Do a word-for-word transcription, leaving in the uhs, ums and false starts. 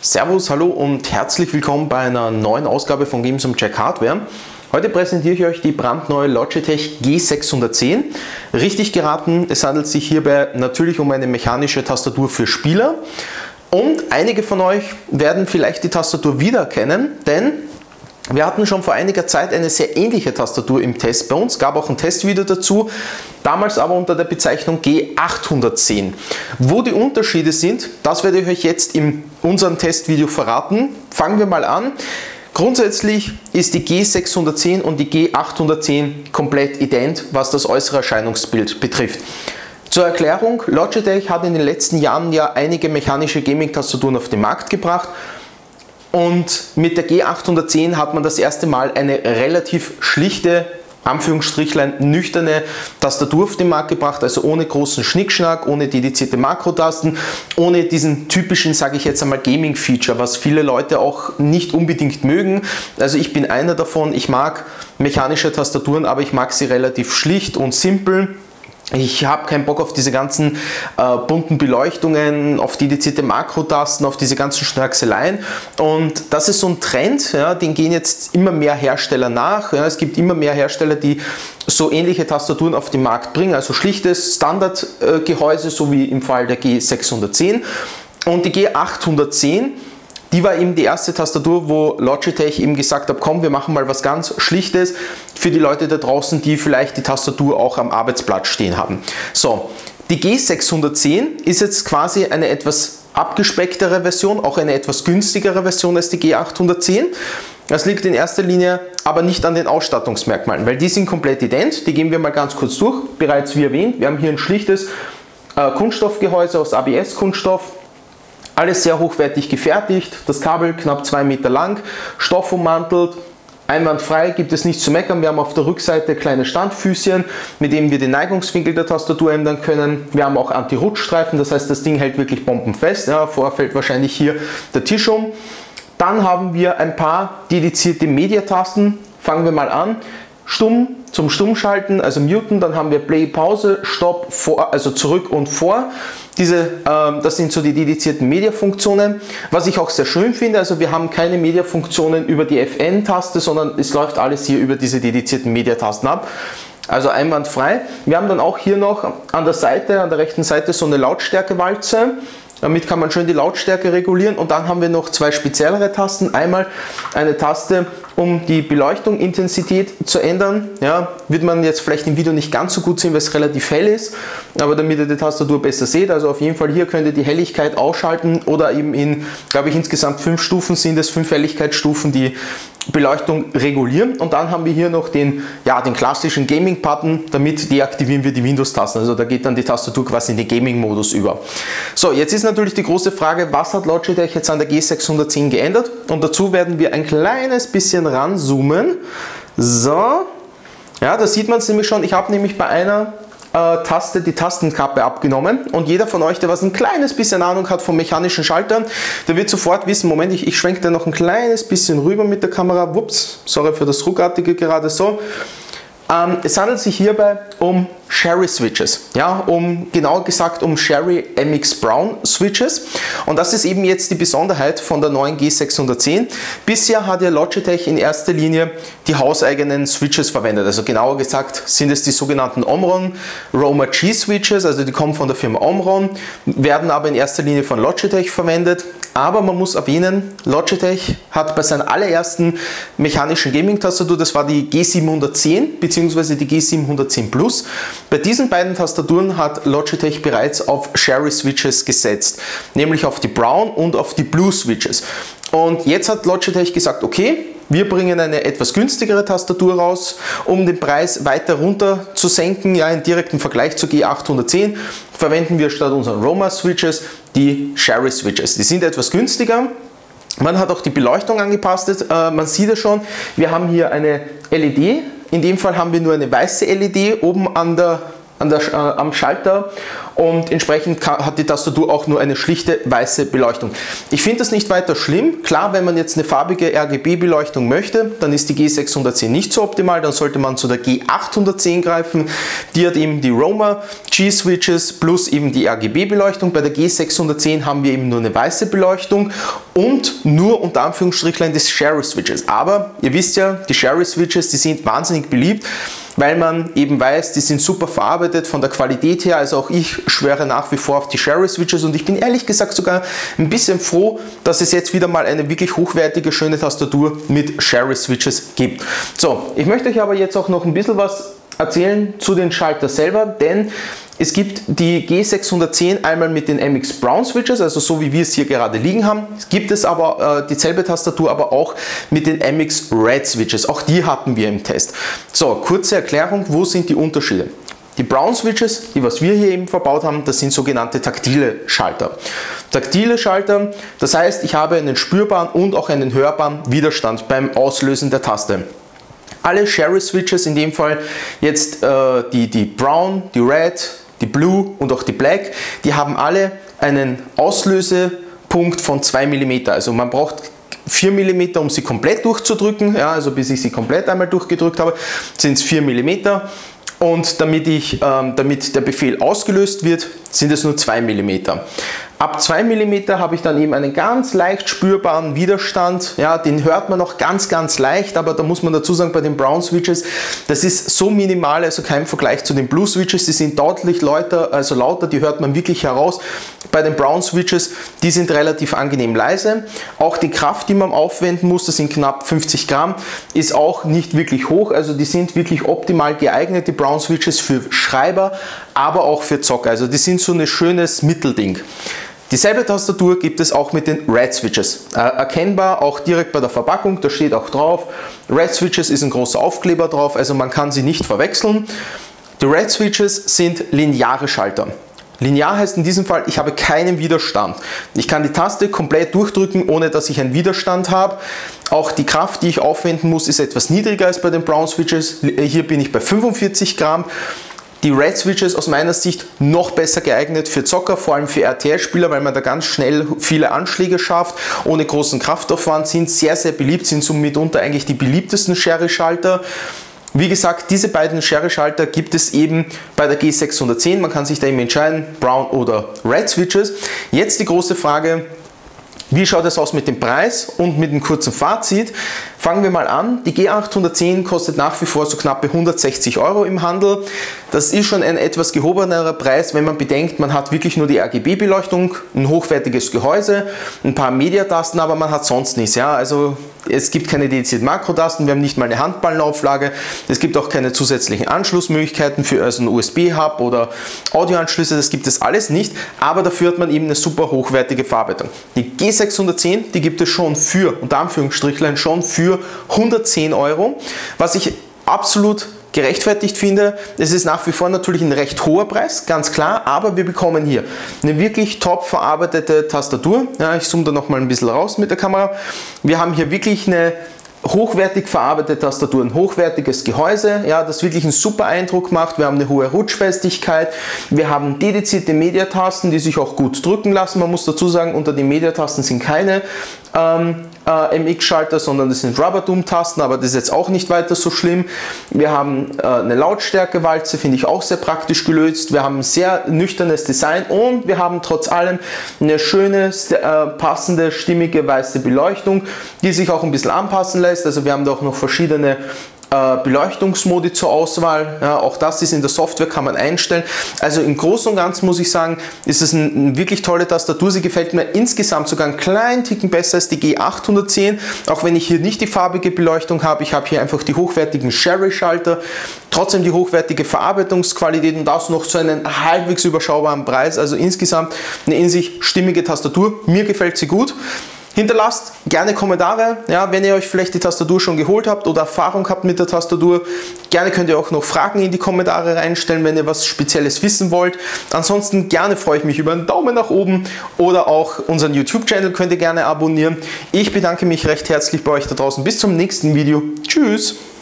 Servus, hallo und herzlich willkommen bei einer neuen Ausgabe von Games und Jack Hardware. Heute präsentiere ich euch die brandneue Logitech G sechshundertzehn. Richtig geraten, es handelt sich hierbei natürlich um eine mechanische Tastatur für Spieler. Und einige von euch werden vielleicht die Tastatur wiedererkennen, denn wir hatten schon vor einiger Zeit eine sehr ähnliche Tastatur im Test bei uns, gab auch ein Testvideo dazu, damals aber unter der Bezeichnung G achthundertzehn. Wo die Unterschiede sind, das werde ich euch jetzt in unserem Testvideo verraten. Fangen wir mal an. Grundsätzlich ist die G sechshundertzehn und die G achthundertzehn komplett ident, was das äußere Erscheinungsbild betrifft. Zur Erklärung, Logitech hat in den letzten Jahren ja einige mechanische Gaming-Tastaturen auf den Markt gebracht. Und mit der G achthundertzehn hat man das erste Mal eine relativ schlichte, Anführungsstrichlein nüchterne Tastatur auf den Markt gebracht, also ohne großen Schnickschnack, ohne dedizierte Makrotasten, ohne diesen typischen, sage ich jetzt einmal, Gaming-Feature, was viele Leute auch nicht unbedingt mögen. Also ich bin einer davon, ich mag mechanische Tastaturen, aber ich mag sie relativ schlicht und simpel. Ich habe keinen Bock auf diese ganzen äh, bunten Beleuchtungen, auf dedizierte Makrotasten, auf diese ganzen Schnackseleien. Und das ist so ein Trend, ja, den gehen jetzt immer mehr Hersteller nach. Ja. Es gibt immer mehr Hersteller, die so ähnliche Tastaturen auf den Markt bringen, also schlichtes Standardgehäuse, äh, so wie im Fall der G sechshundertzehn. Und die G achthundertzehn, die war eben die erste Tastatur, wo Logitech eben gesagt hat, komm, wir machen mal was ganz Schlichtes für die Leute da draußen, die vielleicht die Tastatur auch am Arbeitsplatz stehen haben. So, die G sechshundertzehn ist jetzt quasi eine etwas abgespecktere Version, auch eine etwas günstigere Version als die G achthundertzehn. Das liegt in erster Linie aber nicht an den Ausstattungsmerkmalen, weil die sind komplett ident. Die gehen wir mal ganz kurz durch. Bereits wie erwähnt, wir haben hier ein schlichtes äh, Kunststoffgehäuse aus A B S-Kunststoff. Alles sehr hochwertig gefertigt, das Kabel knapp zwei Meter lang, stoffummantelt, einwandfrei, gibt es nichts zu meckern. Wir haben auf der Rückseite kleine Standfüßchen, mit denen wir den Neigungswinkel der Tastatur ändern können. Wir haben auch Anti-Rutschstreifen, das heißt, das Ding hält wirklich bombenfest. Ja, vorher fällt wahrscheinlich hier der Tisch um. Dann haben wir ein paar dedizierte Mediatasten. Fangen wir mal an. Stumm zum Stummschalten, also muten, dann haben wir Play, Pause, Stopp, vor, also zurück und vor. Diese, äh, das sind so die dedizierten Media-Funktionen. Was ich auch sehr schön finde, also wir haben keine Media-Funktionen über die F N-Taste, sondern es läuft alles hier über diese dedizierten Media-Tasten ab. Also einwandfrei. Wir haben dann auch hier noch an der Seite, an der rechten Seite so eine Lautstärkewalze. Damit kann man schön die Lautstärke regulieren und dann haben wir noch zwei speziellere Tasten. Einmal eine Taste, um die Beleuchtung, Intensität zu ändern. Ja, wird man jetzt vielleicht im Video nicht ganz so gut sehen, weil es relativ hell ist, aber damit ihr die Tastatur besser seht, also auf jeden Fall hier könnt ihr die Helligkeit ausschalten oder eben in, glaube ich, insgesamt fünf Stufen sind es, fünf Helligkeitsstufen, die Beleuchtung regulieren. Und dann haben wir hier noch den, ja, den klassischen Gaming-Button, damit deaktivieren wir die Windows-Tasten. Also da geht dann die Tastatur quasi in den Gaming-Modus über. So, jetzt ist natürlich die große Frage, was hat Logitech jetzt an der G sechshundertzehn geändert? Und dazu werden wir ein kleines bisschen ranzoomen. So, ja, da sieht man es nämlich schon. Ich habe nämlich bei einer äh, Taste die Tastenkappe abgenommen und jeder von euch, der was ein kleines bisschen Ahnung hat von mechanischen Schaltern, der wird sofort wissen, Moment, ich, ich schwenke da noch ein kleines bisschen rüber mit der Kamera. Wups, sorry für das Ruckartige gerade so. Ähm, es handelt sich hierbei um Cherry Switches, ja, um genauer gesagt um Cherry M X Brown Switches, und das ist eben jetzt die Besonderheit von der neuen G sechshundertzehn. Bisher hat ja Logitech in erster Linie die hauseigenen Switches verwendet, also genauer gesagt sind es die sogenannten Omron Roma G Switches, also die kommen von der Firma Omron, werden aber in erster Linie von Logitech verwendet. Aber man muss erwähnen, Logitech hat bei seiner allerersten mechanischen Gaming-Tastatur, das war die G siebenhundertzehn bzw. die G siebenhundertzehn Plus, bei diesen beiden Tastaturen hat Logitech bereits auf Cherry Switches gesetzt, nämlich auf die Brown und auf die Blue Switches. Und jetzt hat Logitech gesagt, okay, wir bringen eine etwas günstigere Tastatur raus, um den Preis weiter runter zu senken. Ja, in direktem Vergleich zur G achthundertzehn verwenden wir statt unseren Roma Switches die Cherry Switches. Die sind etwas günstiger. Man hat auch die Beleuchtung angepasst. Äh, man sieht es schon, wir haben hier eine L E D. In dem Fall haben wir nur eine weiße L E D oben an der an der, äh, am Schalter und entsprechend kann, hat die Tastatur auch nur eine schlichte weiße Beleuchtung. Ich finde das nicht weiter schlimm. Klar, wenn man jetzt eine farbige R G B-Beleuchtung möchte, dann ist die G sechshundertzehn nicht so optimal, dann sollte man zu der G achthundertzehn greifen. Die hat eben die Roma G-Switches plus eben die R G B-Beleuchtung. Bei der G sechshundertzehn haben wir eben nur eine weiße Beleuchtung und nur unter Anführungsstrichlein des Cherry-Switches. Aber ihr wisst ja, die Cherry-Switches, die sind wahnsinnig beliebt, weil man eben weiß, die sind super verarbeitet von der Qualität her. Also auch ich schwöre nach wie vor auf die Cherry-Switches und ich bin ehrlich gesagt sogar ein bisschen froh, dass es jetzt wieder mal eine wirklich hochwertige, schöne Tastatur mit Cherry-Switches gibt. So, ich möchte euch aber jetzt auch noch ein bisschen was erzählen zu den Schalter selber, denn es gibt die G sechshundertzehn einmal mit den M X Brown Switches, also so wie wir es hier gerade liegen haben. Es gibt es aber äh, dieselbe Tastatur, aber auch mit den M X Red Switches. Auch die hatten wir im Test. So, kurze Erklärung, wo sind die Unterschiede? Die Brown Switches, die was wir hier eben verbaut haben, das sind sogenannte taktile Schalter. Taktile Schalter, das heißt, ich habe einen spürbaren und auch einen hörbaren Widerstand beim Auslösen der Taste. Alle Cherry Switches, in dem Fall jetzt äh, die, die Brown, die Red, die Blue und auch die Black, die haben alle einen Auslösepunkt von zwei Millimeter. Also man braucht vier Millimeter, um sie komplett durchzudrücken. Ja, also bis ich sie komplett einmal durchgedrückt habe, sind es vier Millimeter. Und damit, ich, ähm, damit der Befehl ausgelöst wird, sind es nur zwei Millimeter. Ab zwei Millimeter habe ich dann eben einen ganz leicht spürbaren Widerstand. Ja, den hört man noch ganz, ganz leicht, aber da muss man dazu sagen, bei den Brown Switches, das ist so minimal, also kein Vergleich zu den Blue Switches. Die sind deutlich lauter, also lauter, die hört man wirklich heraus. Bei den Brown Switches, die sind relativ angenehm leise. Auch die Kraft, die man aufwenden muss, das sind knapp fünfzig Gramm, ist auch nicht wirklich hoch. Also die sind wirklich optimal geeignet, die Brown Switches für Schreiber, aber auch für Zocker. Also die sind so ein schönes Mittelding. Dieselbe Tastatur gibt es auch mit den Red Switches. Äh, erkennbar auch direkt bei der Verpackung, da steht auch drauf, Red Switches ist ein großer Aufkleber drauf, also man kann sie nicht verwechseln. Die Red Switches sind lineare Schalter. Linear heißt in diesem Fall, ich habe keinen Widerstand. Ich kann die Taste komplett durchdrücken, ohne dass ich einen Widerstand habe. Auch die Kraft, die ich aufwenden muss, ist etwas niedriger als bei den Brown Switches. Hier bin ich bei fünfundvierzig Gramm. Die Red Switches aus meiner Sicht noch besser geeignet für Zocker, vor allem für R T S-Spieler, weil man da ganz schnell viele Anschläge schafft, ohne großen Kraftaufwand, sind sehr, sehr beliebt, sind somit mitunter eigentlich die beliebtesten Cherry-Schalter. Wie gesagt, diese beiden Cherry-Schalter gibt es eben bei der G sechshundertzehn. Man kann sich da eben entscheiden, Brown oder Red Switches. Jetzt die große Frage, wie schaut es aus mit dem Preis und mit dem kurzen Fazit? Fangen wir mal an. Die G achthundertzehn kostet nach wie vor so knappe hundertsechzig Euro im Handel. Das ist schon ein etwas gehobenerer Preis, wenn man bedenkt, man hat wirklich nur die R G B-Beleuchtung, ein hochwertiges Gehäuse, ein paar Mediatasten, aber man hat sonst nichts. Ja? Also es gibt keine dedizierten Makrotasten, wir haben nicht mal eine Handballenauflage, es gibt auch keine zusätzlichen Anschlussmöglichkeiten für also einen U S B-Hub oder Audioanschlüsse, das gibt es alles nicht, aber dafür hat man eben eine super hochwertige Verarbeitung. Die G sechshundertzehn, die gibt es schon für, unter Anführungsstrichlein, schon für hundertzehn Euro, was ich absolut gerechtfertigt finde. Es ist nach wie vor natürlich ein recht hoher Preis, ganz klar, aber wir bekommen hier eine wirklich top verarbeitete Tastatur. Ja, ich zoome da noch mal ein bisschen raus mit der Kamera. Wir haben hier wirklich eine hochwertig verarbeitete Tastatur, ein hochwertiges Gehäuse, ja, das wirklich einen super Eindruck macht. Wir haben eine hohe Rutschfestigkeit, wir haben dedizierte Mediatasten, die sich auch gut drücken lassen. Man muss dazu sagen, unter den Mediatasten sind keine ähm, äh, M X-Schalter, sondern das sind Rubber-Doom-Tasten, aber das ist jetzt auch nicht weiter so schlimm. Wir haben äh, eine Lautstärkewalze, finde ich auch sehr praktisch gelöst. Wir haben ein sehr nüchternes Design und wir haben trotz allem eine schöne, äh, passende, stimmige weiße Beleuchtung, die sich auch ein bisschen anpassen lässt. Also wir haben da auch noch verschiedene Beleuchtungsmodi zur Auswahl, ja, auch das ist in der Software, kann man einstellen. Also im Großen und Ganzen muss ich sagen, ist es eine ein wirklich tolle Tastatur. Sie gefällt mir insgesamt sogar einen kleinen Ticken besser als die G achthundertzehn, auch wenn ich hier nicht die farbige Beleuchtung habe. Ich habe hier einfach die hochwertigen Cherry-Schalter, trotzdem die hochwertige Verarbeitungsqualität und das noch zu einem halbwegs überschaubaren Preis. Also insgesamt eine in sich stimmige Tastatur. Mir gefällt sie gut. Hinterlasst gerne Kommentare, ja, wenn ihr euch vielleicht die Tastatur schon geholt habt oder Erfahrung habt mit der Tastatur. Gerne könnt ihr auch noch Fragen in die Kommentare reinstellen, wenn ihr was Spezielles wissen wollt. Ansonsten gerne freue ich mich über einen Daumen nach oben oder auch unseren YouTube-Channel könnt ihr gerne abonnieren. Ich bedanke mich recht herzlich bei euch da draußen. Bis zum nächsten Video. Tschüss!